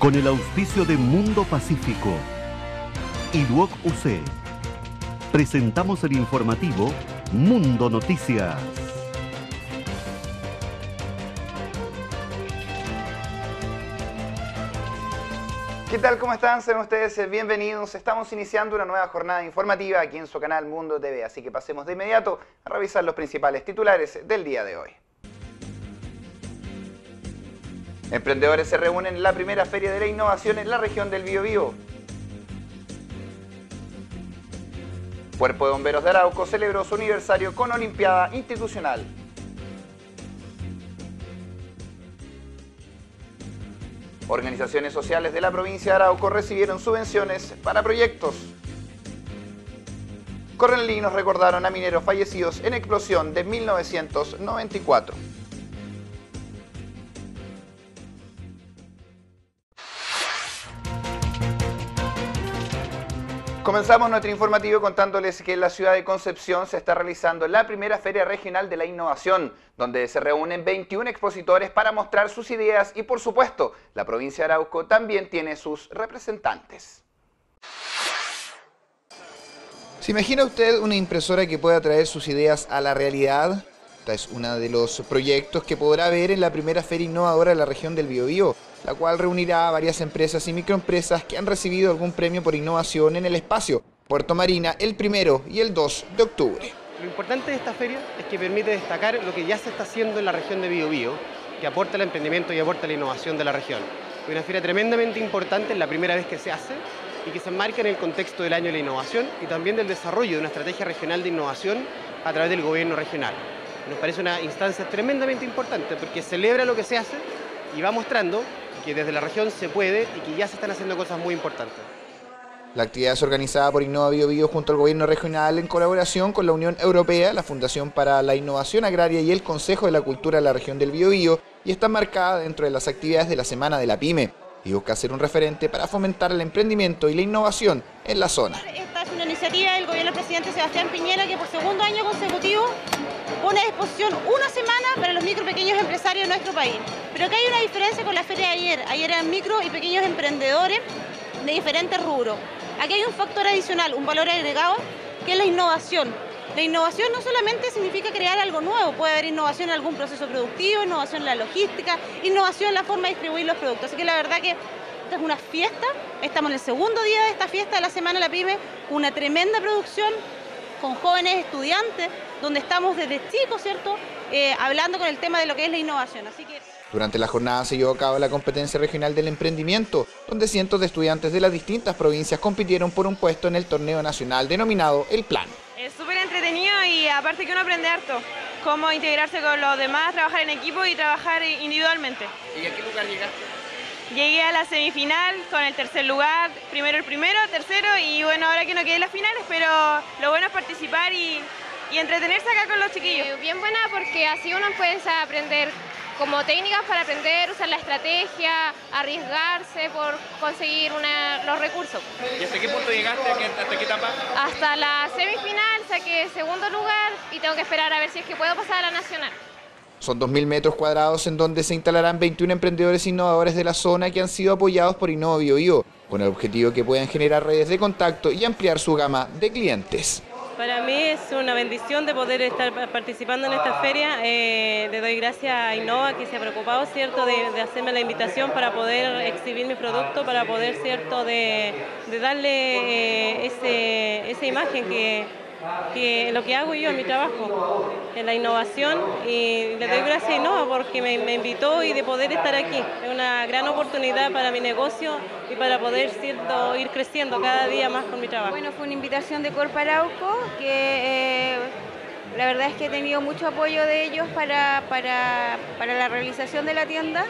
Con el auspicio de Mundo Pacífico y Duoc UC, presentamos el informativo Mundo Noticias. ¿Qué tal? ¿Cómo están? Sean ustedes bienvenidos. Estamos iniciando una nueva jornada informativa aquí en su canal Mundo TV, así que pasemos de inmediato a revisar los principales titulares del día de hoy. Emprendedores se reúnen en la primera Feria de la Innovación en la región del Biobío. Cuerpo de Bomberos de Arauco celebró su aniversario con Olimpiada Institucional. Organizaciones sociales de la provincia de Arauco recibieron subvenciones para proyectos. Correlinos recordaron a mineros fallecidos en explosión de 1994. Comenzamos nuestro informativo contándoles que en la ciudad de Concepción se está realizando la primera Feria Regional de la Innovación, donde se reúnen 21 expositores para mostrar sus ideas y, por supuesto, la provincia de Arauco también tiene sus representantes. ¿Se imagina usted una impresora que pueda traer sus ideas a la realidad? Este es uno de los proyectos que podrá ver en la primera Feria Innovadora de la región del Biobío, la cual reunirá a varias empresas y microempresas que han recibido algún premio por innovación en el espacio. Puerto Marina el 1 y el 2 de octubre. Lo importante de esta feria es que permite destacar lo que ya se está haciendo en la región de Biobío, que aporta el emprendimiento y aporta la innovación de la región. Es una feria tremendamente importante, es la primera vez que se hace y que se enmarca en el contexto del año de la innovación y también del desarrollo de una estrategia regional de innovación a través del gobierno regional. Nos parece una instancia tremendamente importante porque celebra lo que se hace y va mostrando que desde la región se puede y que ya se están haciendo cosas muy importantes. La actividad es organizada por Innova Biobío junto al gobierno regional en colaboración con la Unión Europea, la Fundación para la Innovación Agraria y el Consejo de la Cultura de la región del Biobío y está marcada dentro de las actividades de la Semana de la Pyme y busca ser un referente para fomentar el emprendimiento y la innovación en la zona. Esta es una iniciativa del gobierno del presidente Sebastián Piñera que por segundo año consecutivo pone a disposición una semana para los micro y pequeños empresarios de nuestro país. Pero acá hay una diferencia con la feria de ayer. Ayer eran micro y pequeños emprendedores de diferentes rubros. Aquí hay un factor adicional, un valor agregado, que es la innovación. La innovación no solamente significa crear algo nuevo, puede haber innovación en algún proceso productivo, innovación en la logística, innovación en la forma de distribuir los productos. Así que la verdad que esta es una fiesta, estamos en el segundo día de esta fiesta de la Semana de la Pyme, una tremenda producción con jóvenes estudiantes, donde estamos desde chicos, ¿cierto?, hablando con el tema de lo que es la innovación. Así que durante la jornada se llevó a cabo la competencia regional del emprendimiento, donde cientos de estudiantes de las distintas provincias compitieron por un puesto en el torneo nacional denominado El Plan. Es súper entretenido y aparte que uno aprende harto, cómo integrarse con los demás, trabajar en equipo y trabajar individualmente. ¿Y a qué lugar llegaste? Llegué a la semifinal con el tercer lugar, primero el primero, tercero y bueno, ahora que no quedé en las finales, pero lo bueno es participar y entretenerse acá con los chiquillos. Bien buena porque así uno puede aprender como técnicas para aprender, usar la estrategia, arriesgarse por conseguir los recursos. ¿Y hasta qué punto llegaste? ¿Hasta qué etapa? Hasta la semifinal saqué segundo lugar y tengo que esperar a ver si es que puedo pasar a la nacional. Son 2.000 metros cuadrados en donde se instalarán 21 emprendedores innovadores de la zona que han sido apoyados por Innova Biobío, con el objetivo que puedan generar redes de contacto y ampliar su gama de clientes. Para mí es una bendición de poder estar participando en esta feria. Le doy gracias a Innova que se ha preocupado, ¿cierto?, de hacerme la invitación para poder exhibir mi producto, para poder, ¿cierto?, de darle esa imagen que lo que hago yo en mi trabajo, en la innovación, y le doy gracias a Innova porque me invitó y de poder estar aquí. Es una gran oportunidad para mi negocio y para poder, ¿cierto?, ir creciendo cada día más con mi trabajo. bueno, fue una invitación de Corpo Arauco que la verdad es que he tenido mucho apoyo de ellos para la realización de la tienda.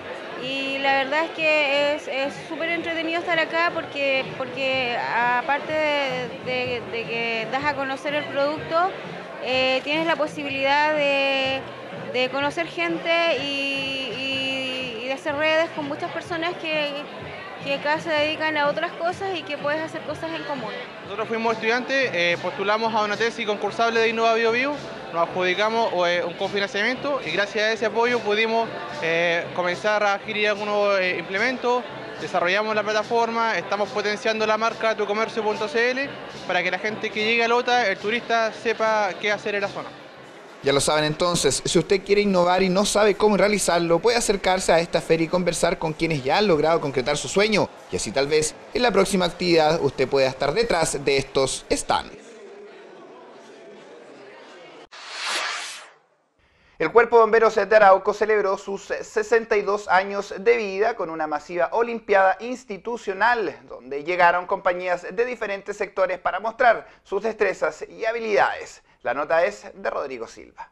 Y la verdad es que es súper entretenido estar acá porque aparte de que das a conocer el producto, tienes la posibilidad de conocer gente y de hacer redes con muchas personas que acá se dedican a otras cosas y que puedes hacer cosas en común. Nosotros fuimos estudiantes, postulamos a una tesis concursable de Innova Biobío, nos adjudicamos un cofinanciamiento y gracias a ese apoyo pudimos comenzar a adquirir algunos implementos, desarrollamos la plataforma, estamos potenciando la marca tucomercio.cl para que la gente que llegue a Lota, el turista, sepa qué hacer en la zona. Ya lo saben entonces, si usted quiere innovar y no sabe cómo realizarlo, puede acercarse a esta feria y conversar con quienes ya han logrado concretar su sueño. Y así tal vez en la próxima actividad usted pueda estar detrás de estos stands. El Cuerpo de Bomberos de Arauco celebró sus 62 años de vida con una masiva olimpiada institucional, donde llegaron compañías de diferentes sectores para mostrar sus destrezas y habilidades. La nota es de Rodrigo Silva.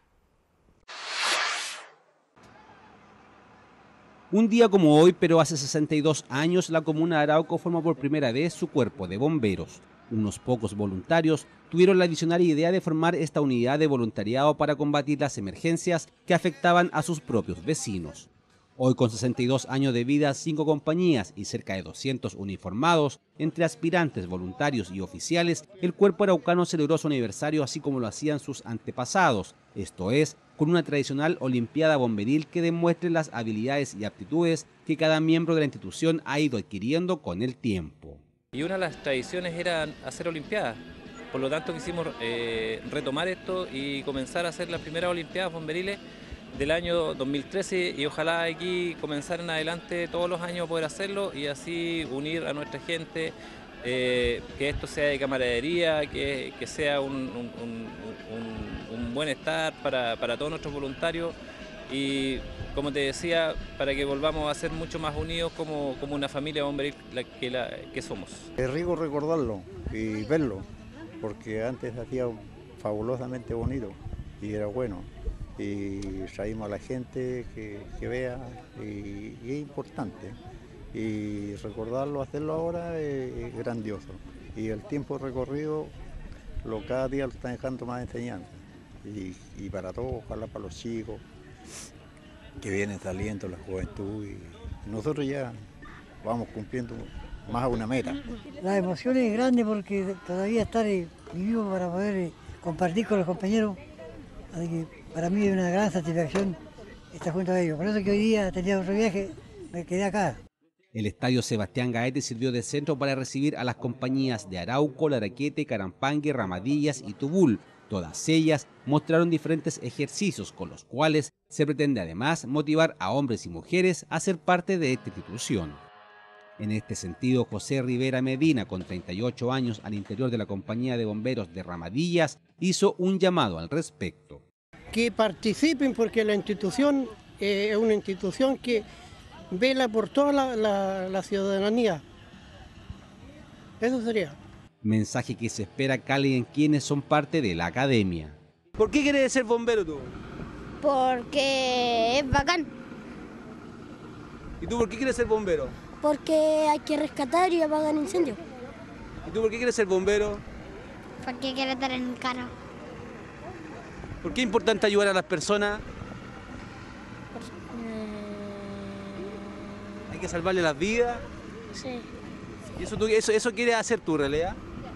Un día como hoy, pero hace 62 años, la comuna de Arauco formó por primera vez su cuerpo de bomberos. Unos pocos voluntarios tuvieron la visionaria idea de formar esta unidad de voluntariado para combatir las emergencias que afectaban a sus propios vecinos. Hoy, con 62 años de vida, 5 compañías y cerca de 200 uniformados, entre aspirantes, voluntarios y oficiales, el cuerpo araucano celebró su aniversario así como lo hacían sus antepasados, esto es, con una tradicional olimpiada bomberil que demuestre las habilidades y aptitudes que cada miembro de la institución ha ido adquiriendo con el tiempo. Y una de las tradiciones era hacer olimpiadas, por lo tanto quisimos retomar esto y comenzar a hacer las primeras olimpiadas bomberiles del año 2013 y ojalá aquí comenzar en adelante todos los años poder hacerlo y así unir a nuestra gente, que esto sea de camaradería, que sea un buen estar para todos nuestros voluntarios y, como te decía, para que volvamos a ser mucho más unidos como una familia bomberil que somos. Es rico recordarlo y verlo, porque antes hacía fabulosamente bonito y era bueno. Y traímos a la gente que vea y es importante. Y recordarlo, hacerlo ahora es grandioso. Y el tiempo recorrido, cada día lo está dejando más enseñanza. Y para todos, ojalá para los chicos que vienen saliendo, la juventud. Y nosotros ya vamos cumpliendo más una meta. La emoción es grande porque todavía estar vivo para poder compartir con los compañeros. Así que para mí es una gran satisfacción estar junto a ellos. Por eso que hoy día tenía otro viaje, me quedé acá. El estadio Sebastián Gaete sirvió de centro para recibir a las compañías de Arauco, Laraquete, Carampangue, Ramadillas y Tubul. Todas ellas mostraron diferentes ejercicios con los cuales se pretende además motivar a hombres y mujeres a ser parte de esta institución. En este sentido, José Rivera Medina, con 38 años al interior de la compañía de bomberos de Ramadillas, hizo un llamado al respecto. Que participen porque la institución es una institución que vela por toda la ciudadanía. Eso sería. Mensaje que se espera cale en quienes son parte de la academia. ¿Por qué quieres ser bombero tú? Porque es bacán. ¿Y tú por qué quieres ser bombero? Porque hay que rescatar y apagar incendios. ¿Y tú por qué quieres ser bombero? Porque quiero estar en el carro. ¿Por qué es importante ayudar a las personas? Hay que salvarle las vidas. Sí. ¿Y eso quieres hacer tú, en realidad?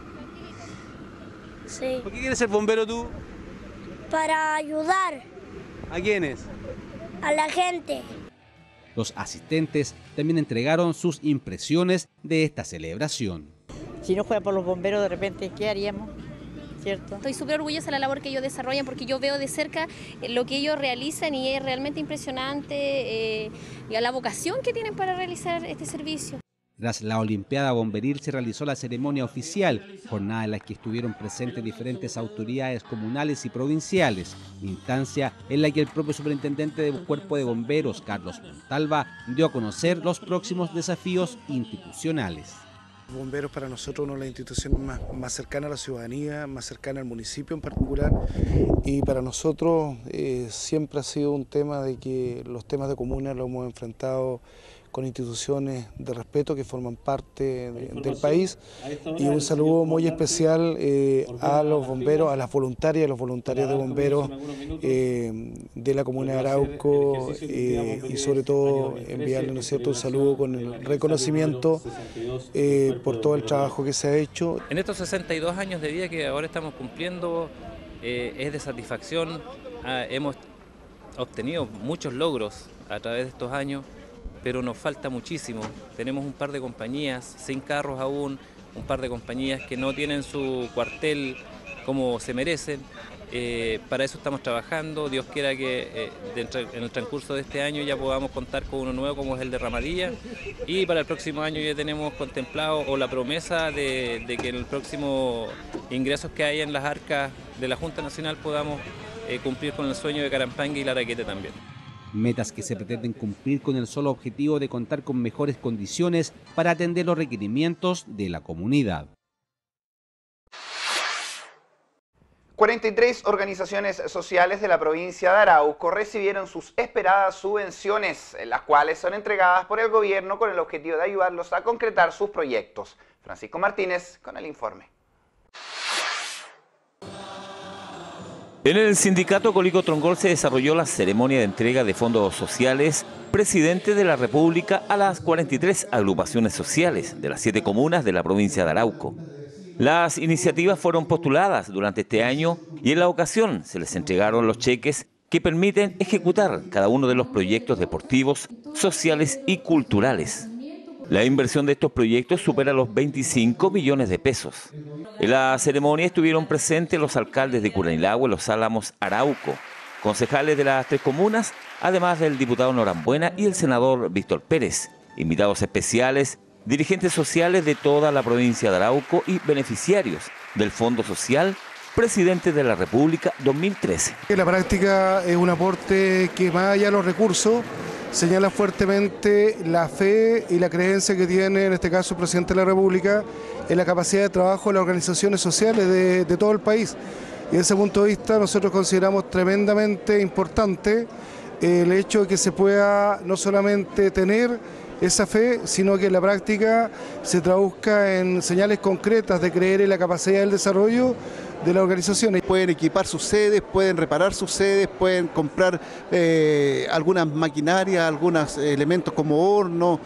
Sí. ¿Por qué quieres ser bombero tú? Para ayudar. ¿A quiénes? A la gente. Los asistentes también entregaron sus impresiones de esta celebración. Si no fuera por los bomberos, de repente, ¿qué haríamos? ¿Cierto? Estoy súper orgullosa de la labor que ellos desarrollan porque yo veo de cerca lo que ellos realizan y es realmente impresionante y a la vocación que tienen para realizar este servicio. Tras la Olimpiada Bomberil se realizó la ceremonia oficial, jornada en la que estuvieron presentes diferentes autoridades comunales y provinciales, instancia en la que el propio superintendente del Cuerpo de Bomberos, Carlos Montalva, dio a conocer los próximos desafíos institucionales. Bomberos para nosotros una de las instituciones más cercanas a la ciudadanía, más cercana al municipio en particular, y para nosotros siempre ha sido un tema de que los temas de comuna los hemos enfrentado con instituciones de respeto que forman parte del país, y un saludo muy especial a los bomberos, a las voluntarias y a los voluntarios de bomberos de la comuna de Arauco, y sobre todo enviarles, ¿no es cierto?, un saludo con el reconocimiento por todo el trabajo que se ha hecho. En estos 62 años de vida que ahora estamos cumpliendo es de satisfacción, hemos obtenido muchos logros a través de estos años. pero nos falta muchísimo. Tenemos un par de compañías sin carros aún, un par de compañías que no tienen su cuartel como se merecen. Para eso estamos trabajando. Dios quiera que en el transcurso de este año ya podamos contar con uno nuevo como es el de Ramadilla, y para el próximo año ya tenemos contemplado o la promesa de que en el próximo ingresos que haya en las arcas de la Junta Nacional podamos cumplir con el sueño de Carampangui y Laraquete también. Metas que se pretenden cumplir con el solo objetivo de contar con mejores condiciones para atender los requerimientos de la comunidad. 43 organizaciones sociales de la provincia de Arauco recibieron sus esperadas subvenciones, las cuales son entregadas por el gobierno con el objetivo de ayudarlos a concretar sus proyectos. Francisco Martínez con el informe. En el sindicato Colico Trongol se desarrolló la ceremonia de entrega de fondos sociales Presidente de la República a las 43 agrupaciones sociales de las 7 comunas de la provincia de Arauco. Las iniciativas fueron postuladas durante este año y en la ocasión se les entregaron los cheques que permiten ejecutar cada uno de los proyectos deportivos, sociales y culturales. La inversión de estos proyectos supera los 25 millones de pesos. En la ceremonia estuvieron presentes los alcaldes de Curanilahue, Los Álamos, Arauco, concejales de las 3 comunas, además del diputado Norambuena y el senador Víctor Pérez, invitados especiales, dirigentes sociales de toda la provincia de Arauco y beneficiarios del Fondo Social Presidente de la República 2013. La práctica es un aporte que, más allá de los recursos, señala fuertemente la fe y la creencia que tiene, en este caso, el Presidente de la República en la capacidad de trabajo de las organizaciones sociales de todo el país. Y desde ese punto de vista nosotros consideramos tremendamente importante el hecho de que se pueda no solamente tener esa fe, sino que en la práctica se traduzca en señales concretas de creer en la capacidad del desarrollo de las organizaciones. Pueden equipar sus sedes, pueden reparar sus sedes, pueden comprar algunas maquinarias, algunos elementos como horno,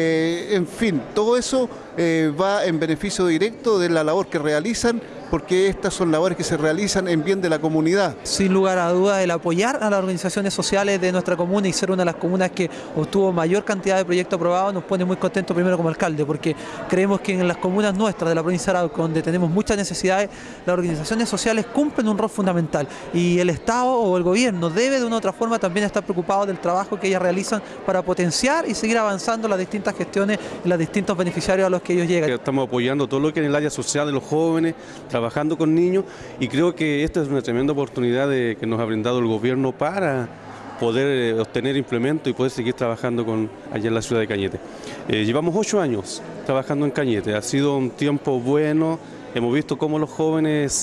en fin, todo eso va en beneficio directo de la labor que realizan, porque estas son labores que se realizan en bien de la comunidad. Sin lugar a dudas, el apoyar a las organizaciones sociales de nuestra comuna y ser una de las comunas que obtuvo mayor cantidad de proyectos aprobados nos pone muy contentos primero como alcalde, porque creemos que en las comunas nuestras de la provincia de Arauco, donde tenemos muchas necesidades, las organizaciones sociales cumplen un rol fundamental y el Estado o el gobierno debe de una u otra forma también estar preocupado del trabajo que ellas realizan para potenciar y seguir avanzando las distintas gestiones y los distintos beneficiarios a los que ellos llegan. Estamos apoyando todo lo que en el área social de los jóvenes, trabajando con niños, y creo que esta es una tremenda oportunidad que nos ha brindado el gobierno para poder obtener implementos y poder seguir trabajando allá en la ciudad de Cañete. Llevamos 8 años trabajando en Cañete, ha sido un tiempo bueno, hemos visto cómo los jóvenes,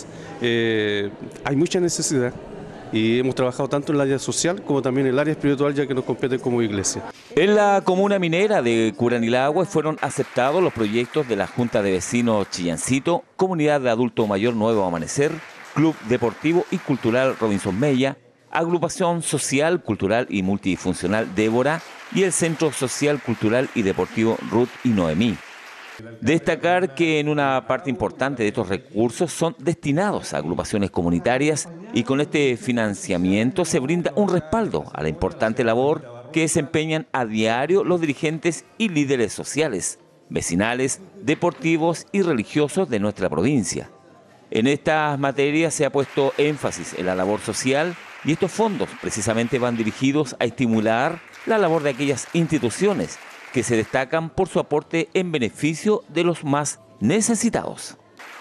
hay mucha necesidad, y hemos trabajado tanto en el área social como también en el área espiritual, ya que nos competen como iglesia. En la comuna minera de Curanilahue fueron aceptados los proyectos de la Junta de Vecinos Chillancito, Comunidad de Adulto Mayor Nuevo Amanecer, Club Deportivo y Cultural Robinson Mella, Agrupación Social, Cultural y Multifuncional Débora y el Centro Social, Cultural y Deportivo Ruth y Noemí. Destacar que en una parte importante de estos recursos son destinados a agrupaciones comunitarias y con este financiamiento se brinda un respaldo a la importante labor que desempeñan a diario los dirigentes y líderes sociales, vecinales, deportivos y religiosos de nuestra provincia. En estas materias se ha puesto énfasis en la labor social y estos fondos precisamente van dirigidos a estimular la labor de aquellas instituciones que se destacan por su aporte en beneficio de los más necesitados.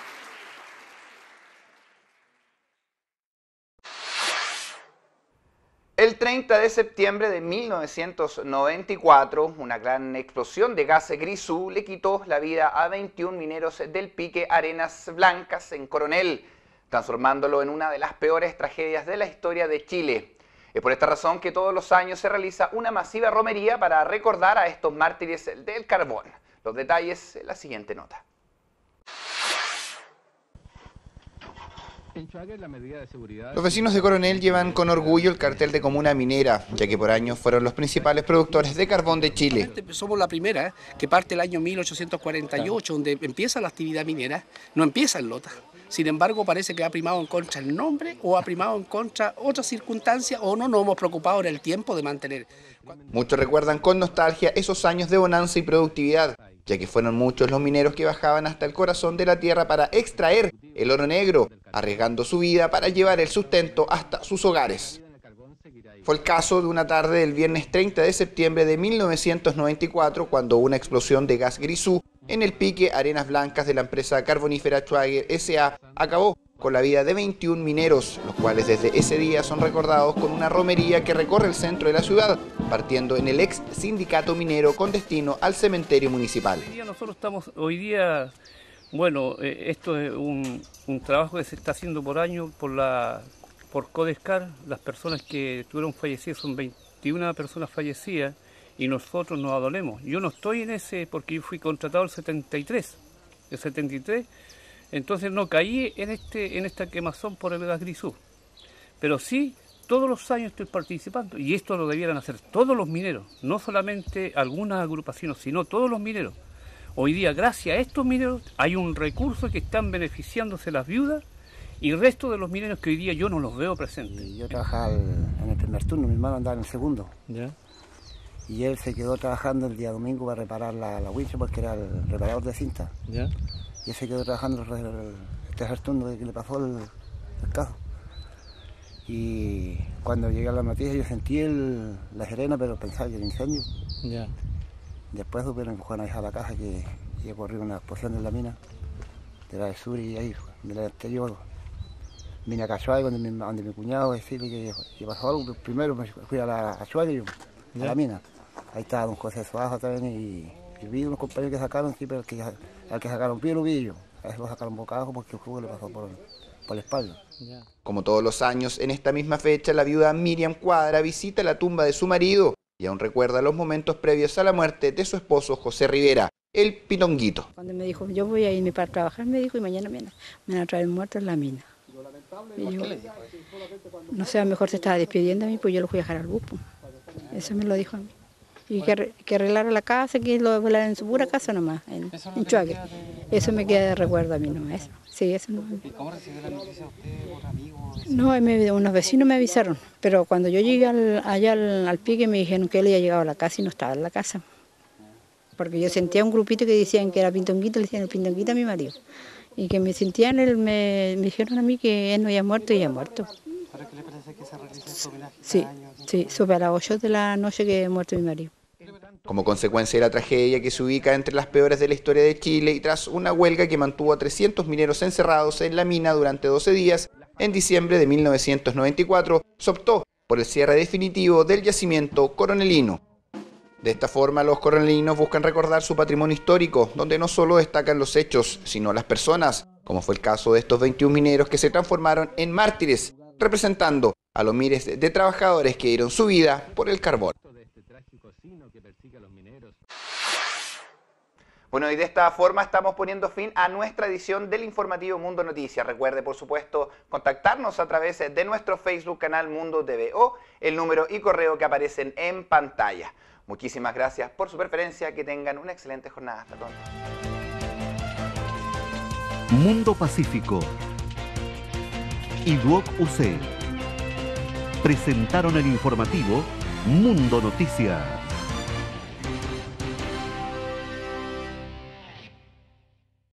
El 30 de septiembre de 1994, una gran explosión de gas grisú le quitó la vida a 21 mineros del pique Arenas Blancas en Coronel, transformándolo en una de las peores tragedias de la historia de Chile. Es por esta razón que todos los años se realiza una masiva romería para recordar a estos mártires del carbón. Los detalles en la siguiente nota. Los vecinos de Coronel llevan con orgullo el cartel de comuna minera, ya que por años fueron los principales productores de carbón de Chile. Somos la primera que parte el año 1848, donde empieza la actividad minera, no empieza en Lota, Sin embargo, parece que ha primado en contra el nombre o ha primado en contra otras circunstancias o no nos hemos preocupado en el tiempo de mantener. Muchos recuerdan con nostalgia esos años de bonanza y productividad, ya que fueron muchos los mineros que bajaban hasta el corazón de la tierra para extraer el oro negro, arriesgando su vida para llevar el sustento hasta sus hogares. Fue el caso de una tarde del viernes 30 de septiembre de 1994, cuando una explosión de gas grisú en el pique Arenas Blancas de la empresa carbonífera Schwager S.A. acabó con la vida de 21 mineros, los cuales desde ese día son recordados con una romería que recorre el centro de la ciudad, partiendo en el ex sindicato minero con destino al cementerio municipal. Nosotros estamos hoy día, bueno, esto es un trabajo que se está haciendo por año por Codescar. Las personas que estuvieron fallecidas son 21 personas fallecidas y nosotros nos adolemos. Yo no estoy en ese porque yo fui contratado el 73, entonces no caí en esta quemazón por el gas grisú. Pero sí, todos los años estoy participando y esto lo debieran hacer todos los mineros, no solamente algunas agrupaciones, sino todos los mineros. Hoy día, gracias a estos mineros, hay un recurso que están beneficiándose las viudas y el resto de los mineros que hoy día yo no los veo presentes. Yo trabajaba en el primer turno, mi hermano andaba en el segundo. ¿Ya? Y él se quedó trabajando el día domingo para reparar la wincha porque era el reparador de cinta. ¿Ya? Y él se quedó trabajando el tercer turno que le pasó el caso. Y cuando llegué a la noticia yo sentí la sirena, pero pensaba que era incendio. ¿Ya? Después supieron que fueron a dejar la casa que ocurrió una explosión en la mina, de la del sur y ahí, de la anterior. Vine a Cachuague donde mi cuñado decirle que pasó algo. Primero me fui a Cachuague, a la mina. Ahí estaba don José Suazo también y vi unos compañeros que sacaron, sí, pero al que sacaron pie lo vi yo. A veces lo sacaron boca abajo porque el jugo le pasó por la espalda. Como todos los años, en esta misma fecha, la viuda Miriam Cuadra visita la tumba de su marido y aún recuerda los momentos previos a la muerte de su esposo José Rivera, el Pitonguito. Cuando me dijo, yo voy a irme para trabajar, me dijo, y mañana me van a traer muerto en la mina. Y yo, no sé, a lo mejor se estaba despidiendo a mí, pues yo lo fui a dejar al bus. Eso me lo dijo a mí. Y que arreglara la casa, que lo volara en su pura casa nomás, en Schwager. Eso me queda de recuerdo a mí, no eso. Sí, eso no. ¿Y cómo recibió la noticia usted, otro amigo? No, unos vecinos me avisaron, pero cuando yo llegué allá al pique me dijeron que él había llegado a la casa y no estaba en la casa. Porque yo sentía un grupito que decían que era Pintonguito, le decían el Pintonguito a mi marido. Y que me sentían, me dijeron a mí que él no había muerto y había muerto. ¿Para qué le parece que se realice este homenaje? Sí, supe a las 8 de la noche que había muerto mi marido. Como consecuencia de la tragedia que se ubica entre las peores de la historia de Chile y tras una huelga que mantuvo a 300 mineros encerrados en la mina durante 12 días, en diciembre de 1994 se optó por el cierre definitivo del yacimiento coronelino. De esta forma, los coronelinos buscan recordar su patrimonio histórico, donde no solo destacan los hechos, sino las personas, como fue el caso de estos 21 mineros que se transformaron en mártires, representando a los miles de trabajadores que dieron su vida por el carbón. Bueno, y de esta forma estamos poniendo fin a nuestra edición del informativo Mundo Noticias. Recuerde, por supuesto, contactarnos a través de nuestro Facebook canal Mundo TV o el número y correo que aparecen en pantalla. Muchísimas gracias por su preferencia, que tengan una excelente jornada. Hasta pronto. Mundo Pacífico y Duoc UC presentaron el informativo Mundo Noticias.